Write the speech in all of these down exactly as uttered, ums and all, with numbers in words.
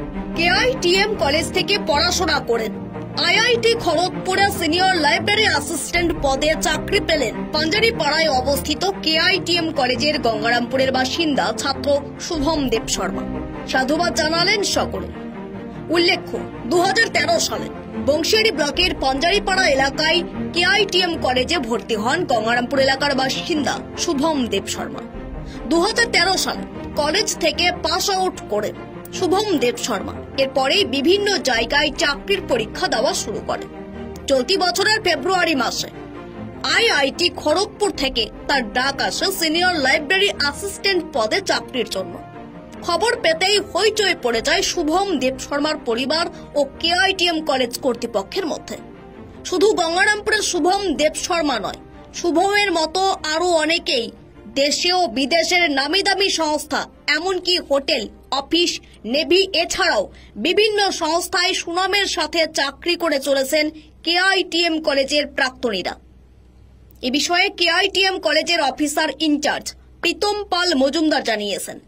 কেআইটিএম college থেকে পড়াশোনা করেন। আইআইটি খড়গপুরে সিনিয়র লাইব্রেরি অ্যাসিস্ট্যান্ট পদে চাকরি পেলেন। পাঞ্জারিপাড়ায় অবস্থিত কেআইটিএম কলেজের গঙ্গারামপুরের বাসিন্দা ছাত্র শুভম দেব শর্মা। সাধুবাদ জানালেন সকলে। উল্লেখ্য, দু হাজার তেরো সালে বংশিয়ারি ব্লকের পাঞ্জারিপাড়া এলাকায় কেআইটিএম কলেজে ভর্তি হন গঙ্গারামপুর এলাকার বাসিন্দা শুভম দেব শর্মা। দু হাজার তেরো সালে কলেজ থেকে পাস আউট করেন শুভম দেব শর্মা। এরপরেই বিভিন্ন জায়গায় চাকরির পরীক্ষা দেওয়া শুরু করেন। চলতি বছরের ফেব্রুয়ারি মাসে আইআইটি খড়গপুর থেকে তার ডাক আসে সিনিয়র লাইব্রেরি অ্যাসিস্ট্যান্ট পদে চাকরির জন্য। খবর পেতেই হইচই পড়ে যায় শুভম দেব শর্মার পরিবার ও কেআইটিএম কলেজ কর্তৃপক্ষের মধ্যে। শুধু গঙ্গারামপুরের শুভম দেব শর্মা নয়, শুভমের মতো আরো অনেকেই দেশে ও বিদেশের নামি দামি সংস্থা, এমনকি হোটেল, অফিস, নেভি এছাড়াও বিভিন্ন সংস্থায় সুনামের সাথে চাকরি করে চলেছেন কেআইটিএম কলেজের প্রাক্তনীরা। এ বিষয়ে কেআইটিএম কলেজের অফিসার ইনচার্জ প্রীতম পাল মজুমদার জানিয়েছেন,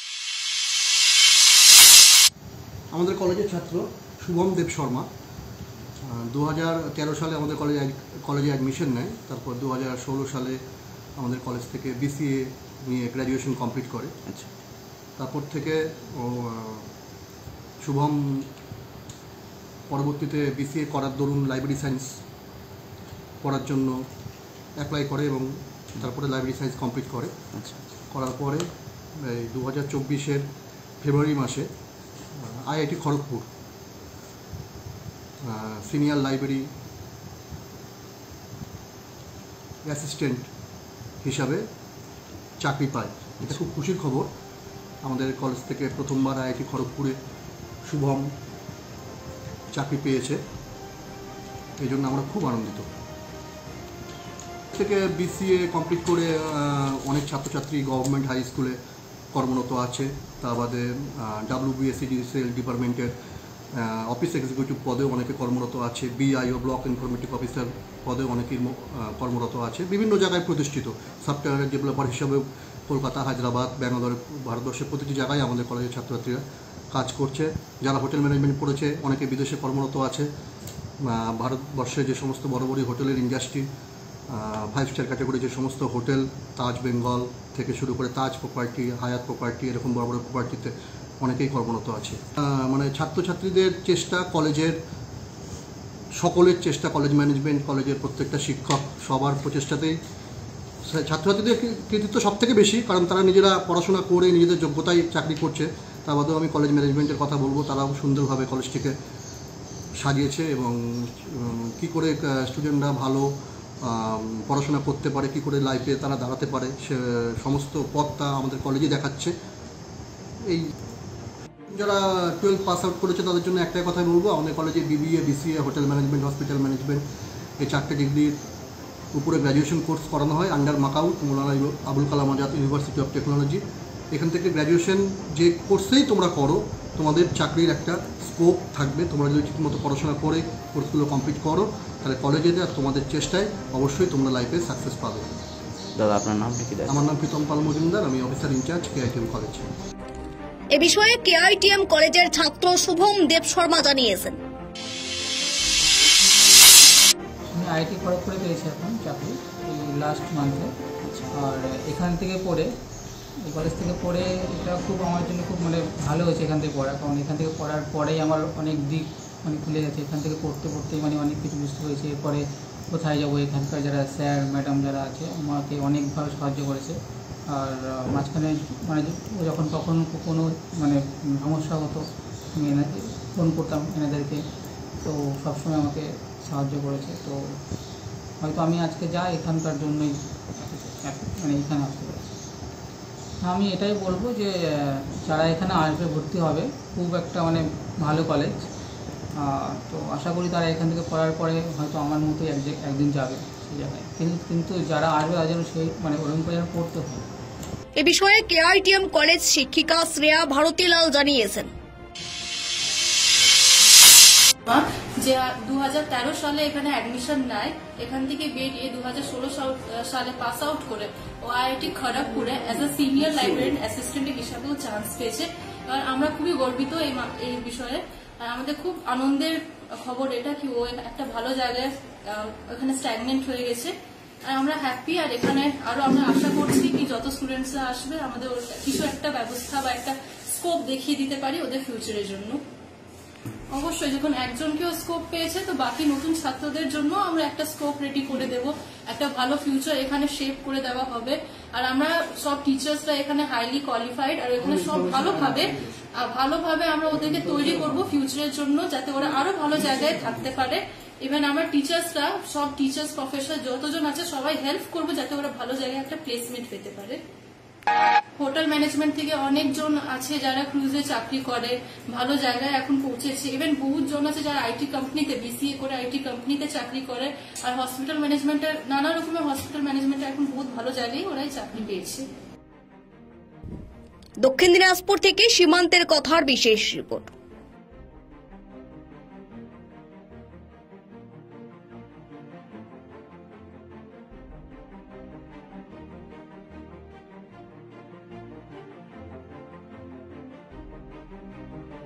আমাদের কলেজের ছাত্র শুভম দেব শর্মা দু হাজার তেরো সালে আমাদের কলেজে কলেজে অ্যাডমিশন নেয়। তারপর দু হাজার ষোলো সালে আমাদের কলেজ থেকে বিসিএ নিয়ে গ্র্যাজুয়েশন কমপ্লিট করে। আচ্ছা, তারপর থেকে ও শুভম পরবর্তীতে বিসিএ করার দরুন লাইব্রেরি সায়েন্স পড়ার জন্য অ্যাপ্লাই করে এবং তারপরে লাইব্রেরি সায়েন্স কমপ্লিট করে। আচ্ছা, করার পরে এই দু হাজার চব্বিশের ফেব্রুয়ারি মাসে IIT Kharagpur senior library assistant হিসাবে চাকরি পায়। এটা খুব খুশির খবর। আমাদের কলেজ থেকে প্রথমবার আইআইটি খড়গপুরে শুভম চাকরি পেয়েছে, এই জন্য আমরা খুব আনন্দিত। থেকে বিসিএ কমপ্লিট করে অনেক ছাত্রছাত্রী গভর্নমেন্ট হাই স্কুলে কর্মরত আছে। তা বাদে ডাব্লিউবিএসিডিসিএল ডিপার্টমেন্টের অফিস এক্সিকিউটিভ পদেও অনেকে কর্মরত আছে। বিআইও ব্লক ইনফরমেটিভ অফিসার পদেও অনেকেই কর্মরত আছে। বিভিন্ন জায়গায় প্রতিষ্ঠিত সফটওয়্যার ডেভেলপার হিসাবেও কলকাতা, হায়দ্রাবাদ, ব্যাঙ্গালোর, ভারতবর্ষের প্রতিটি জায়গায় আমাদের কলেজের ছাত্রছাত্রীরা কাজ করছে। যারা হোটেল ম্যানেজমেন্ট পড়েছে অনেকে বিদেশে কর্মরত আছে। ভারতবর্ষে যে সমস্ত বড় বড় হোটেলের ইন্ডাস্ট্রি, ফাইভ স্টার ক্যাটাগরি যে সমস্ত হোটেল, তাজ বেঙ্গল থেকে শুরু করে তাজ প্রপার্টি, হায়াত প্রপার্টি, এরকম বড় বড় প্রপার্টিতে অনেকেই কর্মরত আছে। মানে ছাত্রছাত্রীদের চেষ্টা, কলেজের সকলের চেষ্টা, কলেজ ম্যানেজমেন্ট, কলেজের প্রত্যেকটা শিক্ষক সবার প্রচেষ্টাতেই ছাত্রছাত্রীদের কৃতিত্ব সব থেকে বেশি, কারণ তারা নিজেরা পড়াশোনা করে নিজেদের যোগ্যতায় চাকরি করছে। তা বাদেও আমি কলেজ ম্যানেজমেন্টের কথা বলবো, তারাও সুন্দরভাবে কলেজটিকে সাজিয়েছে এবং কি করে স্টুডেন্টরা ভালো পড়াশোনা করতে পারে, কি করে লাইফে তারা দাঁড়াতে পারে, সে সমস্ত পথটা আমাদের কলেজে দেখাচ্ছে। এই যারা টুয়েলভ পাস আউট করেছে তাদের জন্য একটাই কথাই বলবো, আমাদের কলেজে BBA, BCA, hotel management, hospital management এই চারটে ডিগ্রির উপরে গ্র্যাজুয়েশন কোর্স করানো হয় under MAKAUT Maulana Abul Kalam Azad university of technology. এখান থেকে গ্র্যাজুয়েশন যে কোর্সেই তোমরা করো, তোমাদের চাকরির একটা স্কোপ থাকবে। তোমরা যদি ঠিকমতো পড়াশোনা করে কোর্সগুলো কমপ্লিট করো, তাহলে কলেজে আর তোমাদের চেষ্টায় অবশ্যই তোমরা লাইফে সাকসেস পাবে। দাদা, আপনার নাম কি? আমার নাম প্রীতম পাল মজুমদার, আমি অফিসার ইনচার্জ কেআইটিএম কলেজ। এ বিষয়ে কেআইটিএম কলেজের ছাত্র শুভম দেব শর্মা জানিয়েছেন, আমি আইআইটি খড়গপুরে পেয়েছি এখন চাকরি লাস্ট মান্থে। আর এখান থেকে পড়ে, এই কলেজ থেকে পড়ে এটা খুব আমার জন্য খুব মানে ভালো হয়েছে এখান থেকে পড়া, কারণ এখান থেকে পড়ার পরেই আমার অনেক দিক মানে খুলে গেছে। এখান থেকে পড়তে পড়তেই মানে অনেক কিছু বুঝতে হয়েছে। এরপরে কোথায় যাবো, এখানকার যারা স্যার ম্যাডাম যারা আছে আমাকে অনেকভাবে সাহায্য করেছে। আর মাঝখানে মানে যখন তখন কোনো মানে সমস্যা হতো আমি এনাদের ফোন করতাম এনাদেরকে, তো সবসময় আমাকে সাহায্য করেছে। তো হয়তো আমি আজকে যাই এখানকার জন্যই মানে এখানে আসতে পেরেছি। আমি এটাই বলবো যে যারা এখানে আসবে, ভর্তি হবে, খুব একটা মানে ভালো কলেজ। তো আশা করি তারা এখান থেকে পড়ার পরে হয়তো আমার মতোই এক একদিন যাবে সেই জায়গায়। কিন্তু কিন্তু যারা আসবে তাদের যেন সেই মানে ওরকম করে পড়তে হবে। এ বিষয়ে কেআইটিএম কলেজ শিক্ষিকা শ্রেয়া ভারতীলাল জানিয়েছেন, যে দু হাজার তেরো সালে এখানে অ্যাডমিশন নেয়, এখান থেকে বেরিয়ে দু হাজার ষোলো সালে পাস আউট করে ও আইআইটি খড়গপুরে as a senior librarian assistant হিসাবেও চান্স পেয়েছে। আর আমরা খুবই গর্বিত এই মা- এই বিষয়ে। আর আমাদের খুব আনন্দের খবর এটা কি ও একটা ভালো জায়গায় আহ, ওখানে স্ট্যাগনেন্ট হয়ে গেছে। আর আমরা হ্যাপি, আর এখানে আরো আমরা আশা করছি কি যত স্টুডেন্টসরা আসবে আমাদের ওর কিছু একটা ব্যবস্থা বা একটা স্কোপ দেখিয়ে দিতে পারি ওদের ফিউচারের জন্য। অবশ্যই যখন একজনকেও স্কোপ পেয়েছে তো বাকি নতুন ছাত্রদের জন্য আমরা একটা স্কোপ রেডি করে দেব, একটা ভালো ফিউচার এখানে শেপ করে দেওয়া হবে। আর আমরা সব টিচার্সরা এখানে হাইলি কোয়ালিফাইড, আর এখানে সব ভালোভাবে আহ, ভালোভাবে আমরা ওদেরকে তৈরি করব ফিউচারের জন্য, যাতে ওরা আরো ভালো জায়গায় থাকতে পারে। ইভেন আমার টিচার্সরা সব টিচার্স প্রফেসর যতজন আছে সবাই হেল্প করবো যাতে ওরা ভালো জায়গায় একটা প্লেসমেন্ট পেতে পারে। হোটেল ম্যানেজমেন্ট থেকে অনেকজন আছে যারা ক্রুজে চাকরি করে, ভালো জায়গায় এখন পৌঁছেছে। ইভেন বহুত জন আছে যারা আইটি কোম্পানিতে বিসিএ করে আইটি কোম্পানিতে চাকরি করে। আর হসপিটাল ম্যানেজমেন্টের নানা রকমের হসপিটাল ম্যানেজমেন্টে এখন বহুত ভালো জায়গায় ওরাই চাকরি পেয়েছে। দক্ষিণ দিনাজপুর থেকে সীমান্তের কথার বিশেষ রিপোর্ট।